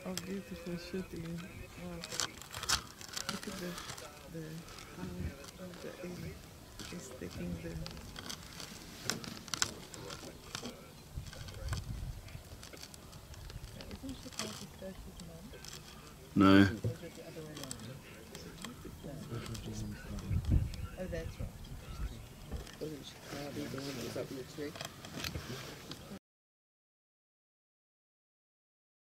Oh, beautiful shooting. Wow. Look at the how the aim is taking them. Isn't she called the Turkish mom? No. Or is it the other way around? Oh, that's right. Wasn't she cloudy? The one that was up in the tree?